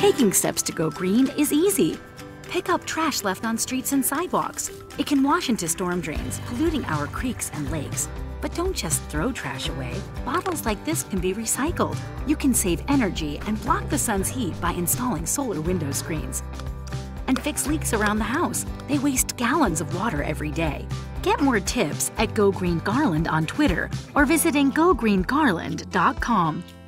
Taking steps to go green is easy. Pick up trash left on streets and sidewalks. It can wash into storm drains, polluting our creeks and lakes. But don't just throw trash away. Bottles like this can be recycled. You can save energy and block the sun's heat by installing solar window screens. And fix leaks around the house. They waste gallons of water every day. Get more tips at Go Green Garland on Twitter or visiting gogreengarland.com.